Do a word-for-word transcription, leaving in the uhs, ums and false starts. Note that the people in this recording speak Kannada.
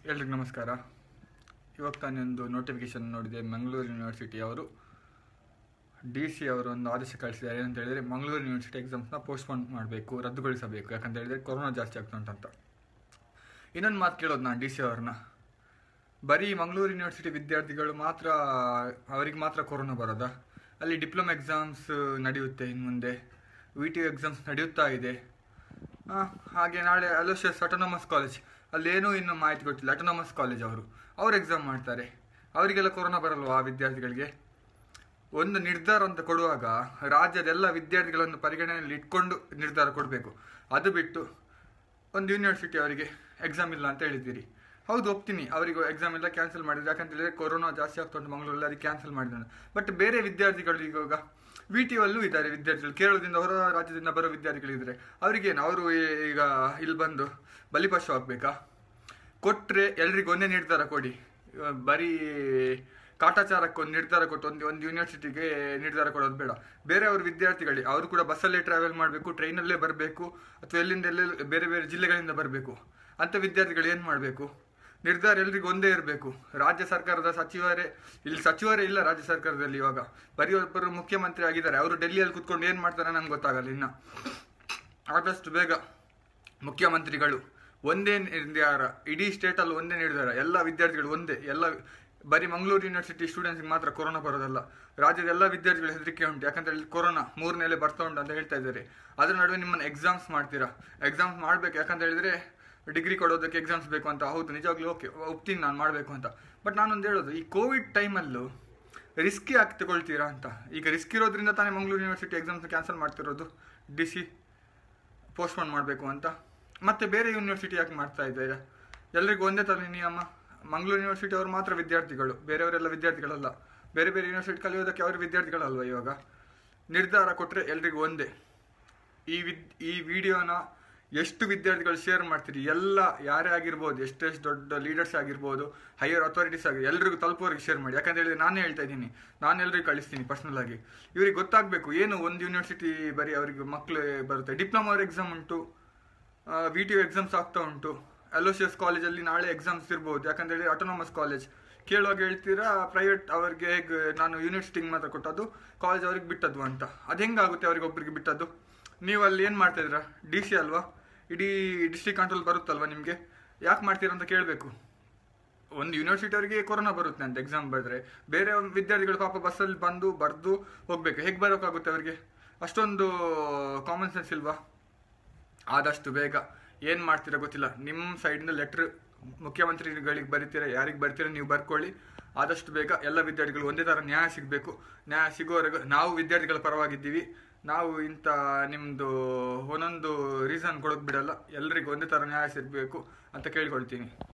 ಎಲ್ರಿಗೂ ನಮಸ್ಕಾರ. ಇವಾಗ ತಾನೇ ಒಂದು ನೋಟಿಫಿಕೇಶನ್ ನೋಡಿದೆ. ಮಂಗಳೂರು ಯೂನಿವರ್ಸಿಟಿ ಅವರು ಡಿ ಸಿ ಅವರು ಒಂದು ಆದೇಶ ಕಳಿಸಿದ್ದಾರೆ. ಏನಂತ ಹೇಳಿದರೆ, ಮಂಗಳೂರು ಯೂನಿವರ್ಸಿಟಿ ಎಕ್ಸಾಮ್ಸ್ನ ಪೋಸ್ಟ್ಪೋನ್ ಮಾಡಬೇಕು, ರದ್ದುಗೊಳಿಸಬೇಕು. ಯಾಕಂತ ಹೇಳಿದರೆ ಕೊರೋನಾ ಜಾಸ್ತಿ ಆಗ್ತಾ ಉಂಟಂತ. ಇನ್ನೊಂದು ಮಾತು ಕೇಳೋದು ನಾನು ಡಿ ಸಿ ಅವ್ರನ್ನ, ಬರೀ ಮಂಗಳೂರು ಯೂನಿವರ್ಸಿಟಿ ವಿದ್ಯಾರ್ಥಿಗಳು ಮಾತ್ರ ಅವರಿಗೆ ಮಾತ್ರ ಕೊರೋನಾ ಬರೋದಾ? ಅಲ್ಲಿ ಡಿಪ್ಲೊಮಾ ಎಕ್ಸಾಮ್ಸ್ ನಡೆಯುತ್ತೆ, ಇನ್ನು ಮುಂದೆ ವಿ ಟಿ ಯು ಎಕ್ಸಾಮ್ಸ್ ನಡೆಯುತ್ತಾ ಇದೆ. ಹಾಗೆ ನಾಳೆ ಅಲೋಸಿಯಸ್ ಆಟೋನಮಸ್ ಕಾಲೇಜ್, ಅಲ್ಲೇನೂ ಇನ್ನೂ ಮಾಹಿತಿ ಗೊತ್ತಿಲ್ಲ. ಆಟೋನಮಸ್ ಕಾಲೇಜ್ ಅವರು ಅವ್ರು ಎಕ್ಸಾಮ್ ಮಾಡ್ತಾರೆ, ಅವರಿಗೆಲ್ಲ ಕೊರೋನಾ ಬರಲ್ವಾ? ಆ ವಿದ್ಯಾರ್ಥಿಗಳಿಗೆ ಒಂದು ನಿರ್ಧಾರ ಅಂತ ಕೊಡುವಾಗ ರಾಜ್ಯದ ಎಲ್ಲ ವಿದ್ಯಾರ್ಥಿಗಳನ್ನು ಪರಿಗಣನೆಯಲ್ಲಿ ಇಟ್ಕೊಂಡು ನಿರ್ಧಾರ ಕೊಡಬೇಕು. ಅದು ಬಿಟ್ಟು ಒಂದು ಯೂನಿವರ್ಸಿಟಿ ಅವರಿಗೆ ಎಕ್ಸಾಮ್ ಇಲ್ಲ ಅಂತ ಹೇಳಿದ್ದೀರಿ. ಹೌದು, ಒಪ್ತೀನಿ, ಅವರಿಗೆ ಎಕ್ಸಾಮ್ ಇಲ್ಲ, ಕ್ಯಾನ್ಸಲ್ ಮಾಡಿದ್ರು. ಯಾಕಂತ ಹೇಳಿದ್ರೆ ಕೊರೋನಾ ಜಾಸ್ತಿ ಆಗ್ತಾ ಉಂಟು ಮಂಗಳೂರಲ್ಲಿ, ಅದಕ್ಕೆ ಕ್ಯಾನ್ಸಲ್ ಮಾಡಿದ್ದಾನೆ. ಬಟ್ ಬೇರೆ ವಿದ್ಯಾರ್ಥಿಗಳು ಇವಾಗ ವಿ ಟಿ ಯು ಅಲ್ಲೂ ಇದ್ದಾರೆ ವಿದ್ಯಾರ್ಥಿಗಳು, ಕೇರಳದಿಂದ ಹೊರ ರಾಜ್ಯದಿಂದ ಬರೋ ವಿದ್ಯಾರ್ಥಿಗಳಿದ್ದಾರೆ. ಅವರಿಗೇನು, ಅವರು ಈಗ ಇಲ್ಲಿ ಬಂದು ಬಲಿಪಶು ಆಗಬೇಕಾ? ಕೊಟ್ಟರೆ ಎಲ್ರಿಗೂ ಒಂದೇ ನಿರ್ಧಾರ ಕೊಡಿ. ಬರೀ ಕಾಟಾಚಾರಕ್ಕೆ ಒಂದು ನಿರ್ಧಾರ ಕೊಟ್ಟು ಒಂದು ಒಂದು ಯೂನಿವರ್ಸಿಟಿಗೆ ನಿರ್ಧಾರ ಕೊಡೋದು ಬೇಡ. ಬೇರೆಯವ್ರ ವಿದ್ಯಾರ್ಥಿಗಳಿಗೆ ಅವರು ಕೂಡ ಬಸ್ಸಲ್ಲೇ ಟ್ರಾವೆಲ್ ಮಾಡಬೇಕು, ಟ್ರೈನಲ್ಲೇ ಬರಬೇಕು, ಅಥವಾ ಎಲ್ಲಿಂದ ಎಲ್ಲೆಲ್ಲಿ ಬೇರೆ ಬೇರೆ ಜಿಲ್ಲೆಗಳಿಂದ ಬರಬೇಕು. ಅಂಥ ವಿದ್ಯಾರ್ಥಿಗಳು ಏನು ಮಾಡಬೇಕು? ನಿರ್ಧಾರ ಎಲ್ರಿಗೂ ಒಂದೇ ಇರಬೇಕು. ರಾಜ್ಯ ಸರ್ಕಾರದ ಸಚಿವರೇ ಇಲ್ಲಿ ಸಚಿವರೇ ಇಲ್ಲ ರಾಜ್ಯ ಸರ್ಕಾರದಲ್ಲಿ. ಇವಾಗ ಬರೀ ಒಬ್ಬರು ಮುಖ್ಯಮಂತ್ರಿ ಆಗಿದ್ದಾರೆ, ಅವರು ಡೆಲ್ಲಿಯಲ್ಲಿ ಕೂತ್ಕೊಂಡು ಏನು ಮಾಡ್ತಾರೆ ನಂಗೆ ಗೊತ್ತಾಗಲ್ಲ. ಇನ್ನು ಆದಷ್ಟು ಬೇಗ ಮುಖ್ಯಮಂತ್ರಿಗಳು ಒಂದೇ ನಿರ್ಧಾರ, ಇಡೀ ಸ್ಟೇಟಲ್ಲಿ ಒಂದೇ ನಿರ್ಧಾರ, ಎಲ್ಲ ವಿದ್ಯಾರ್ಥಿಗಳು ಒಂದೇ. ಎಲ್ಲ ಬರೀ ಮಂಗಳೂರು ಯೂನಿವರ್ಸಿಟಿ ಸ್ಟೂಡೆಂಟ್ಸ್ಗೆ ಮಾತ್ರ ಕೊರೋನಾ ಬರೋದಲ್ಲ, ರಾಜ್ಯದ ಎಲ್ಲ ವಿದ್ಯಾರ್ಥಿಗಳು ಹೆದರಿಕೆ ಉಂಟು. ಯಾಕಂತ ಹೇಳಿ ಕೊರೋನಾ ಮೂರನೇಲೆ ಬರ್ತಾ ಉಂಟು ಅಂತ ಹೇಳ್ತಾ ಇದ್ದಾರೆ. ಅದ್ರ ನಡುವೆ ನಿಮ್ಮನ್ನು ಎಕ್ಸಾಮ್ಸ್ ಮಾಡ್ತೀರಾ? ಎಕ್ಸಾಮ್ಸ್ ಮಾಡಬೇಕು. ಯಾಕಂತ ಹೇಳಿದ್ರೆ ಡಿಗ್ರಿ ಕೊಡೋದಕ್ಕೆ ಎಕ್ಸಾಮ್ಸ್ ಬೇಕು ಅಂತ. ಹೌದು, ನಿಜವಾಗ್ಲೂ ಓಕೆ, ಒಪ್ತೀನಿ ನಾನು ಮಾಡಬೇಕು ಅಂತ. ಬಟ್ ನಾನೊಂದು ಹೇಳೋದು, ಈ ಕೋವಿಡ್ ಟೈಮಲ್ಲೂ ರಿಸ್ಕಿ ಆಗಿ ತಗೊಳ್ತೀರಾ ಅಂತ. ಈಗ ರಿಸ್ಕ್ ಇರೋದ್ರಿಂದ ತಾನೇ ಮಂಗಳೂರು ಯೂನಿವರ್ಸಿಟಿ ಎಕ್ಸಾಮ್ಸ್ ಕ್ಯಾನ್ಸಲ್ ಮಾಡ್ತಿರೋದು, ಡಿ ಸಿ ಪೋಸ್ಟ್ಪೋನ್ ಮಾಡಬೇಕು ಅಂತ. ಮತ್ತೆ ಬೇರೆ ಯೂನಿವರ್ಸಿಟಿ ಯಾಕೆ ಮಾಡ್ತಾ ಇದ್ದಾರೆ? ಎಲ್ರಿಗೂ ಒಂದೇ ಥರ ನಿಯಮ. ಮಂಗಳೂರು ಯೂನಿವರ್ಸಿಟಿ ಅವರು ಮಾತ್ರ ವಿದ್ಯಾರ್ಥಿಗಳು, ಬೇರೆಯವರೆಲ್ಲ ವಿದ್ಯಾರ್ಥಿಗಳಲ್ಲ. ಬೇರೆ ಬೇರೆ ಯೂನಿವರ್ಸಿಟಿ ಕಲಿಯೋದಕ್ಕೆ ಅವರು ವಿದ್ಯಾರ್ಥಿಗಳಲ್ವ? ಇವಾಗ ನಿರ್ಧಾರ ಕೊಟ್ಟರೆ ಎಲ್ರಿಗೂ ಒಂದೇ. ಈ ವಿದ್ ಈ ವಿಡಿಯೋನ ಎಷ್ಟು ವಿದ್ಯಾರ್ಥಿಗಳು ಶೇರ್ ಮಾಡ್ತೀರಿ, ಎಲ್ಲ ಯಾರೇ ಆಗಿರ್ಬೋದು, ಎಷ್ಟೆಷ್ಟು ದೊಡ್ಡ ಲೀಡರ್ಸ್ ಆಗಿರ್ಬೋದು, ಹೈಯರ್ ಅಥಾರಿಟೀಸ್ ಆಗಿ ಎಲ್ರಿಗೂ ತಲುಪೋರಿಗೆ ಶೇರ್ ಮಾಡಿ. ಯಾಕಂತ ಹೇಳಿದ್ರೆ ನಾನೇ ಹೇಳ್ತಾ ಇದ್ದೀನಿ, ನಾನು ಎಲ್ರಿಗೂ ಕಳಿಸ್ತೀನಿ ಪರ್ಸನಲ್ ಆಗಿ. ಇವ್ರಿಗೆ ಗೊತ್ತಾಗಬೇಕು, ಏನು ಒಂದು ಯೂನಿವರ್ಸಿಟಿ ಬರೀ ಅವರಿಗೆ ಮಕ್ಕಳು ಬರುತ್ತೆ. ಡಿಪ್ಲೊಮಾ ಅವ್ರ ಎಕ್ಸಾಮ್ ಉಂಟು, ವಿ ಟಿ ಯು ಎಕ್ಸಾಮ್ಸ್ ಆಗ್ತಾ ಉಂಟು. ಅಲೋಸಿಯಸ್ ಕಾಲೇಜಲ್ಲಿ ನಾಳೆ ಎಕ್ಸಾಮ್ಸ್ ಇರ್ಬೋದು. ಯಾಕಂತ ಹೇಳಿ ಆಟೋನಮಸ್ ಕಾಲೇಜ್ ಕೇಳುವಾಗ ಹೇಳ್ತೀರಾ ಪ್ರೈವೇಟ್ ಅವ್ರಿಗೆ ಹೇಗೆ ನಾನು ಯೂನಿವರ್ಸಿಟಿಗೆ ಮಾತ್ರ ಕೊಟ್ಟದ್ದು, ಕಾಲೇಜ್ ಅವ್ರಿಗೆ ಬಿಟ್ಟದ್ದು ಅಂತ. ಅದು ಹೆಂಗಾಗುತ್ತೆ ಅವ್ರಿಗೆ ಒಬ್ಬರಿಗೆ ಬಿಟ್ಟದ್ದು? ನೀವು ಅಲ್ಲಿ ಏನು ಮಾಡ್ತಾ ಇದ್ದೀರಾ? ಡಿ ಸಿ ಅಲ್ವಾ, ಇಡೀ ಡಿಸ್ಟ್ರಿಕ್ಟ್ ಕಂಟ್ರೋಲ್ ಬರುತ್ತಲ್ವ ನಿಮಗೆ, ಯಾಕೆ ಮಾಡ್ತೀರಾ ಅಂತ ಕೇಳಬೇಕು. ಒಂದು ಯೂನಿವರ್ಸಿಟಿ ಅವರಿಗೆ ಕೊರೋನಾ ಬರುತ್ತೆ ಅಂತ ಎಕ್ಸಾಮ್ ಬರೆದ್ರೆ, ಬೇರೆ ವಿದ್ಯಾರ್ಥಿಗಳು ಪಾಪ ಬಸ್ಸಲ್ಲಿ ಬಂದು ಬರೆದು ಹೋಗಬೇಕು, ಹೇಗೆ ಬರೋಕ್ಕಾಗುತ್ತೆ ಅವರಿಗೆ? ಅಷ್ಟೊಂದು ಕಾಮನ್ ಸೆನ್ಸ್ ಇಲ್ವಾ? ಆದಷ್ಟು ಬೇಗ ಏನು ಮಾಡ್ತೀರಾ ಗೊತ್ತಿಲ್ಲ, ನಿಮ್ಮ ಸೈಡಿಂದ ಲೆಟ್ರ್ ಮುಖ್ಯಮಂತ್ರಿಗಳಿಗೆ ಬರೀತೀರಾ, ಯಾರಿಗೆ ಬರ್ತೀರಾ ನೀವು ಬರ್ಕೊಳ್ಳಿ. ಆದಷ್ಟು ಬೇಗ ಎಲ್ಲ ವಿದ್ಯಾರ್ಥಿಗಳು ಒಂದೇ ಥರ ನ್ಯಾಯ ಸಿಗಬೇಕು. ನ್ಯಾಯ ಸಿಗೋವರೆಗೂ ನಾವು ವಿದ್ಯಾರ್ಥಿಗಳ ಪರವಾಗಿದ್ದೀವಿ. ನಾವು ಇಂಥ ನಿಮ್ಮದು ಒಂದೊಂದು ರೀಸನ್ ಕೊಡೋದು ಬಿಡಲ್ಲ. ಎಲ್ರಿಗೂ ಒಂದೇ ಥರ ನ್ಯಾಯ ಸಿಗಬೇಕು ಅಂತ ಕೇಳ್ಕೊಳ್ತೀನಿ.